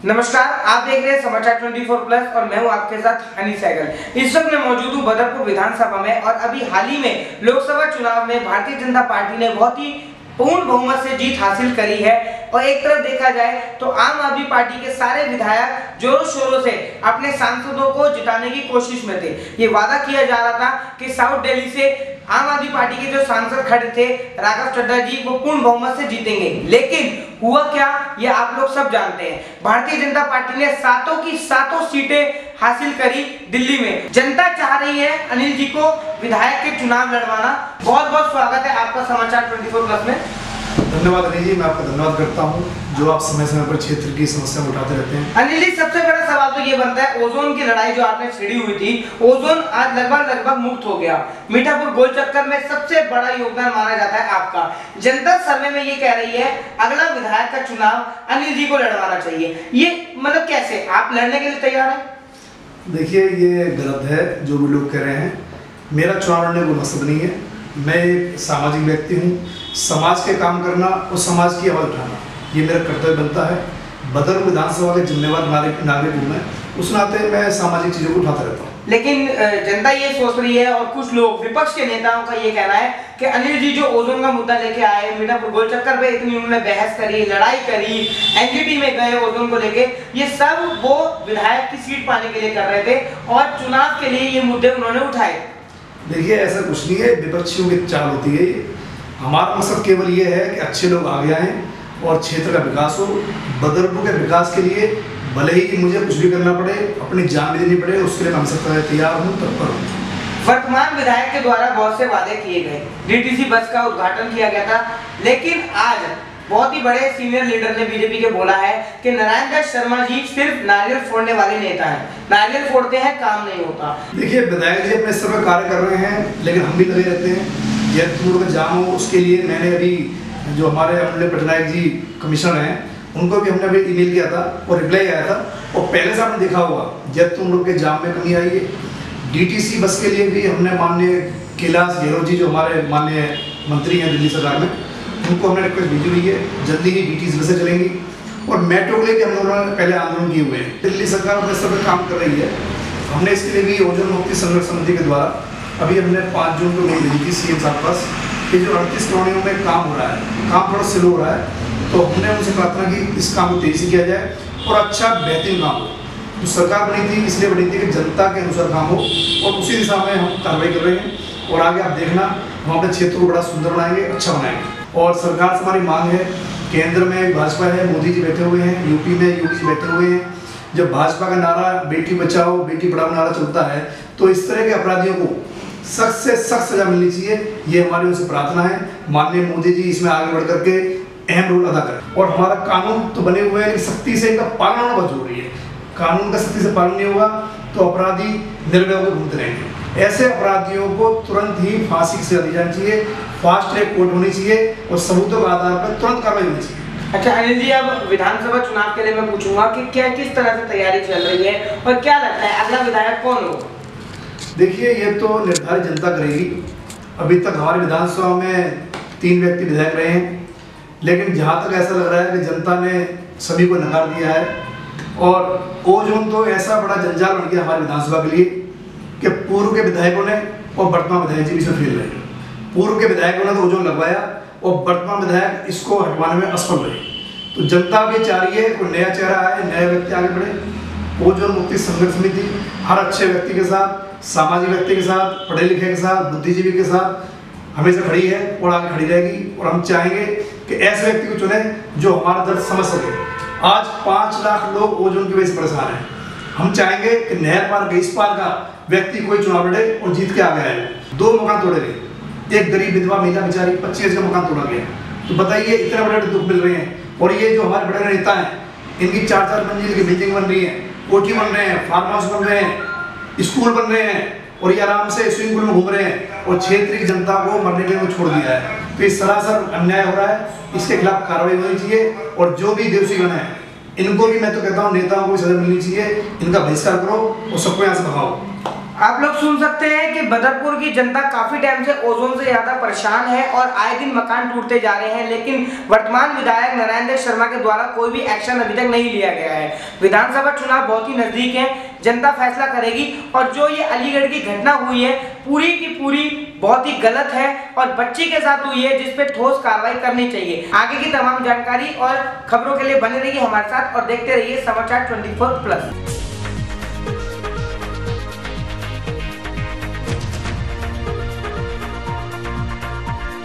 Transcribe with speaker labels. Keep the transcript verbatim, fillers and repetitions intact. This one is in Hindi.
Speaker 1: नमस्कार, आप देख रहे हैं समाचार चौबीस प्लस और मैं हूं आपके साथ हनी सहगल। इस वक्त मैं मौजूद हूं बदरपुर विधानसभा में और अभी हाल ही में लोकसभा चुनाव में भारतीय जनता पार्टी ने बहुत ही पूर्ण बहुमत से जीत हासिल करी है और एक तरफ देखा जाए तो आम आदमी पार्टी के सारे विधायक जोरों शोरों से अपने सांसदों को जिताने की कोशिश में थे। ये वादा किया जा रहा था कि साउथ दिल्ली से आम आदमी पार्टी के जो सांसद खड़े थे राघव चड्ढा जी, वो पूर्ण बहुमत से जीतेंगे, लेकिन हुआ क्या ये आप लोग सब जानते हैं। भारतीय जनता पार्टी ने सातों की सातों सीटें हासिल करी दिल्ली में। जनता चाह रही है अनिल जी को विधायक के चुनाव लड़वाना। बहुत बहुत स्वागत है आपका समाचार चौबीस प्लस में।
Speaker 2: धन्यवाद अनिल जी, मैं आपका धन्यवाद करता हूं जो आप समय समय पर क्षेत्र की समस्या उठाते रहते हैं।
Speaker 1: अनिल जी, सबसे बड़ा सवाल तो ये बनता है, ओजोन की लड़ाई जो आपने छिड़ी हुई थी, ओजोन आज लगभग लगभग मुक्त हो गया। मीठापुर गोल चक्कर में सबसे बड़ा योगदान माना जाता है आपका। जनता सर्वे में ये कह रही है अगला विधायक का चुनाव अनिल जी को लड़वाना चाहिए। ये मतलब कैसे, आप लड़ने के लिए तैयार हैं?
Speaker 2: देखिए, ये गलत है जो भी लोग कह रहे हैं। मेरा चुनाव लड़ने को मकसद नहीं है। मैं एक सामाजिक व्यक्ति हूँ। समाज के काम करना और समाज की आवाज़ उठाना ये मेरा कर्तव्य बनता है। बदरपुर विधानसभा के जिम्मेवार नागरिक हूँ मैं, उस नाते मैं सामाजिक चीज़ों को उठाता रहता हूँ।
Speaker 1: लेकिन जनता ये सोच रही है और कुछ लोग विपक्ष के नेताओं का ये कहना है कि अनिल जी जो ओजोन का मुद्दा लेके आए, मीठापुर गोल चक्कर पे इतनी उन्होंने बहस करी, लड़ाई करी, एनजीटी में गए ओजोन को लेके, ये सब वो विधायक की सीट पाने के लिए कर रहे थे और चुनाव के लिए ये मुद्दे उन्होंने उठाए।
Speaker 2: देखिए, ऐसा कुछ नहीं है, विपक्षियों की चाल होती है। हमारा मकसद केवल ये है कि अच्छे लोग आगे आएँ और क्षेत्र का विकास हो। बदरपुर के विकास के लिए भले ही मुझे कुछ भी करना पड़े, अपनी जान भी देनी पड़े, उसके लिए मैं हमेशा तैयार हूँ, तत्पर हूँ।
Speaker 1: वर्तमान विधायक के द्वारा बहुत से वादे किए गए, डीटीसी बस का उद्घाटन किया गया था, लेकिन आज बहुत ही बड़े सीनियर लीडर ने बीजेपी के बोला है कि नारायण दास शर्मा जी सिर्फ नारियल फोड़ने वाले नेता हैं, नारियल फोड़ते हैं, काम नहीं होता।
Speaker 2: देखिए, विधायक जी अपने स्तर पर कार्य कर रहे हैं, लेकिन हम भी लगे रहते हैं। जैतपुर का जाम हो, उसके लिए मैंने अभी जो हमारे अमूल्य पटनायक जी कमिश्नर हैं, उनको भी हमने अभी ईमेल किया था और रिप्लाई आया था। और पहले से आपने देखा होगा जैतपुर लोग के जाम में कमी आई है। डीटीसी बस के लिए भी हमने माननीय कैलाश गहलोत जी जो हमारे माननीय मंत्री हैं दिल्ली सरकार में, उनको हमने रिक्वेस्ट भेजी हुई है। जल्दी ही डीटीसी बसें चलेंगी। और मेट्रो के लिए भी हम लोगों ने पहले आंदोलन किए हुए हैं। दिल्ली सरकार अपने स्तर पर काम कर रही है। हमने इसके लिए भी ओजोन मुक्ति संघर्ष समिति के द्वारा अभी हमने पाँच जून को मेल भेजी थी सीएम साहब पास कि जो अड़तीस कॉलोनियों में काम हो रहा है, काम थोड़ा स्लो हो रहा है, तो हमने उनसे प्रार्थना की इस काम को तेजी से किया जाए और अच्छा बेहतरीन काम हो। तो सरकार बनी थी इसलिए बनी थी कि जनता के अनुसार काम हो और उसी दिशा में हम कार्रवाई कर रहे हैं। और आगे आप देखना, हम अपने क्षेत्र को बड़ा सुंदर बनाएंगे, अच्छा बनाएंगे। और सरकार से हमारी मांग है, केंद्र में भाजपा है, मोदी जी बैठे हुए हैं, यूपी में योगी जी बैठे हुए हैं। जब भाजपा का नारा बेटी बचाओ बेटी पढ़ाओ नारा चलता है, तो इस तरह के अपराधियों को सख्त से सख्त सजा मिलनी चाहिए। ये हमारी उनसे प्रार्थना है। माननीय मोदी जी इसमें आगे बढ़ करके अहम रोल अदा करें। और हमारा कानून तो बने हुए हैं, सख्ती से इनका पालन होना बहुत जरूरी है। कानून का सख्ती से पालन नहीं होगा तो अपराधी निर्भय होकर घूमते रहेंगे। ऐसे अपराधियों को तुरंत ही फांसी की सजा दी जानी चाहिए, फास्ट ट्रैक कोर्ट होनी चाहिए और सबूतों के आधार पर तुरंत कार्रवाई होनी चाहिए।
Speaker 1: अच्छा अनिल जी, अब विधानसभा चुनाव के लिए मैं पूछूंगा कि क्या किस तरह से तैयारी चल रही है और क्या लगता है अगला विधायक कौन होगा?
Speaker 2: देखिए, ये तो निर्धारित जनता करेगी। अभी तक हमारे विधानसभा में तीन व्यक्ति विधायक रहे हैं, लेकिन जहाँ तक ऐसा लग रहा है कि जनता ने सभी को नकार दिया है। और ओजोन तो ऐसा बड़ा जंजाल बन गया हमारे विधानसभा के लिए कि पूर्व के विधायकों ने और वर्तमान विधायक जी इसमें फेल रहे। पूर्व के विधायकों ने तो ओजोन लगवाया और वर्तमान विधायक इसको हटवाने में असफल रहे। तो जनता भी चाह रही है कोई नया चेहरा आए, नए व्यक्ति आगे बढ़े। ओजोन मुक्ति संघर्ष समिति हर अच्छे व्यक्ति के साथ, सामाजिक व्यक्ति के साथ, पढ़े लिखे के साथ, बुद्धिजीवी के साथ हमेशा खड़ी है और आगे खड़ी रहेगी। और हम चाहेंगे कि ऐसे व्यक्ति को चुने जो हमारा दर्द समझ सके। आज पाँच लाख लोग ओजोन की वजह से परेशान हैं। हम चाहेंगे कि नहर पार के इस पार का व्यक्ति कोई चुनाव लड़े और जीत के आ गया है। दो मकान तोड़े गए, एक गरीब विधवा महिला बेचारी पच्चीस का मकान तोड़ा गया। तो बताइए, इतने बड़े दुख मिल रहे हैं। और ये जो हमारे बड़े नेता हैं, इनकी चार चार मंजिल की बिल्डिंग बन रही है, कोठी बन रहे हैं, फार्म हाउस बन रहे हैं, स्कूल बन रहे हैं और ये आराम से स्विमिंग पूल में घूम रहे हैं और क्षेत्र की जनता को मरने के लिए छोड़ दिया है। तो ये सरासर अन्याय हो रहा है, इसके खिलाफ कार्रवाई होनी चाहिए। और जो भी दोषीगण है, इनको भी मैं तो कहता हूँ नेताओं को भी सजा मिलनी चाहिए। इनका बहिष्कार करो और सबको यहाँ से भगाओ।
Speaker 1: आप लोग सुन सकते हैं कि बदरपुर की जनता काफी टाइम से ओजोन से ज्यादा परेशान है और आए दिन मकान टूटते जा रहे हैं, लेकिन वर्तमान विधायक नारायण देव शर्मा के द्वारा कोई भी एक्शन अभी तक नहीं लिया गया है। विधानसभा चुनाव बहुत ही नजदीक है, जनता फैसला करेगी और जो ये अलीगढ़ की घटना हुई है पूरी की पूरी बहुत ही गलत है और बच्ची के साथ हुई है, जिस पे ठोस कार्रवाई करनी चाहिए। आगे की तमाम जानकारी और खबरों के लिए बने रहिए हमारे साथ और देखते रहिए समाचार चौबीस प्लस।